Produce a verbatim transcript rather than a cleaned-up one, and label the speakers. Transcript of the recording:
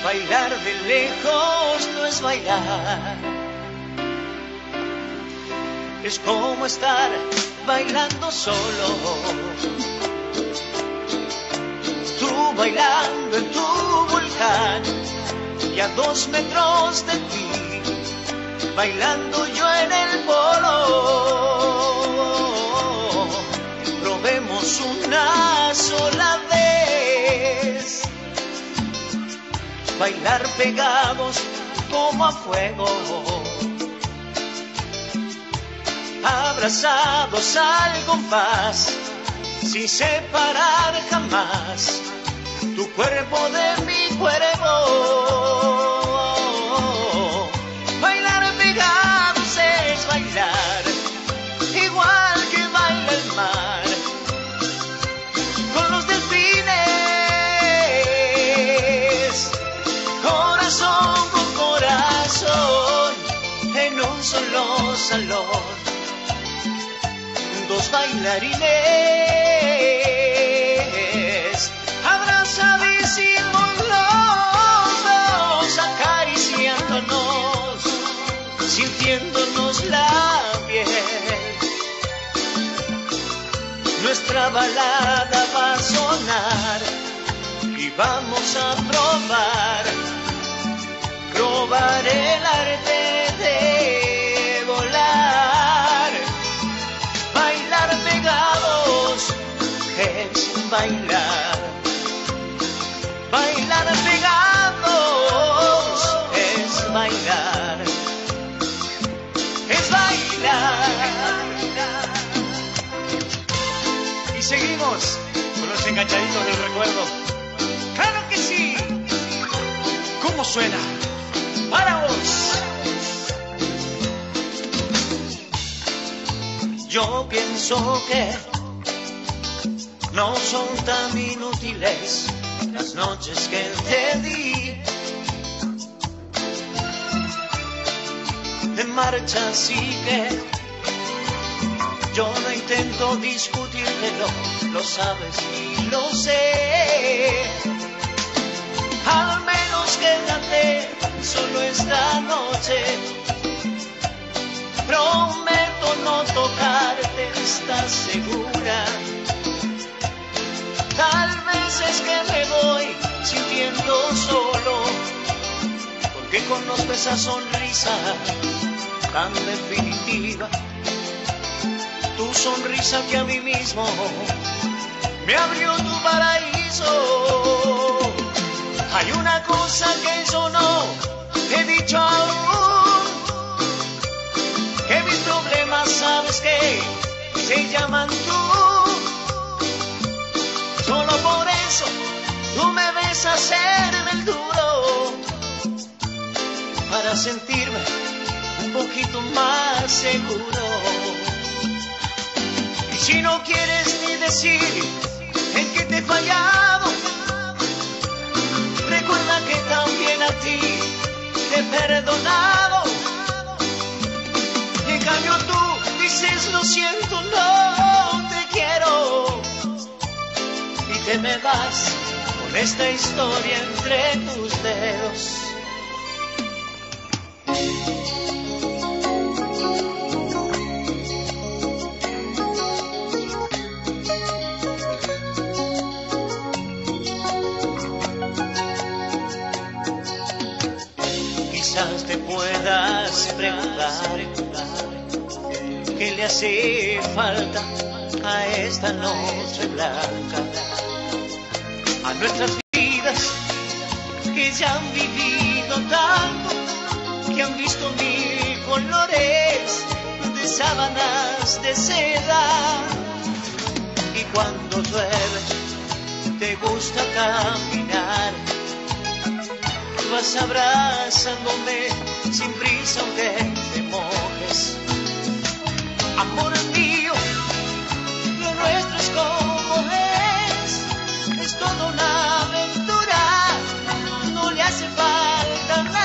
Speaker 1: Bailar de lejos no es bailar. Es como estar bailando solo. Tú bailando en tu volcán y a dos metros de ti, bailando yo en el polo. Probemos una sola vez bailar pegados como a fuego, abrazados al compás, sin separar jamás tu cuerpo de mi cuerpo. Bailar pegados es bailar, igual que baila el mar con los delfines, corazón con corazón, en un solo salón, dos bailarines, abrazadísimos los dos, acariciándonos, sintiéndonos la piel. Nuestra balada va a sonar y vamos a probar, probar el arte de volar. Bailar pegados es bailar. Bailar pegados es bailar. Es bailar. Y seguimos con los enganchaditos del recuerdo. ¡Claro que sí! ¿Cómo suena? ¡Para vos! Yo pienso que no son tan inútiles las noches que te di de marcha, así que yo no intento discutírtelo, lo sabes y lo sé. Al menos quédate solo esta noche. Prometo no tocarte, ¿estás segura? Tal vez es que me voy sintiendo solo, porque conozco esa sonrisa tan definitiva, tu sonrisa que a mí mismo me abrió tu paraíso. Hay una cosa que yo no he dicho aún, que mis problemas sabes que se llaman tú. Solo por eso tú me ves hacerme el duro, para sentirme un poquito más seguro. Y si no quieres ni decir en qué te he fallado, recuerda que también a ti te he perdonado. Y en cambio tú dices lo siento, no te quiero, y te me vas con esta historia entre tus dedos. Quizás te puedas preguntar qué le hace falta a esta noche blanca, a nuestras vidas que ya han vivido tanto, que han visto mil colores de sábanas de seda. Y cuando llueve te gusta caminar, vas abrazándome sin prisa aunque te mojes. Amor mío, lo nuestro es como es, es toda una aventura, no le hace falta nada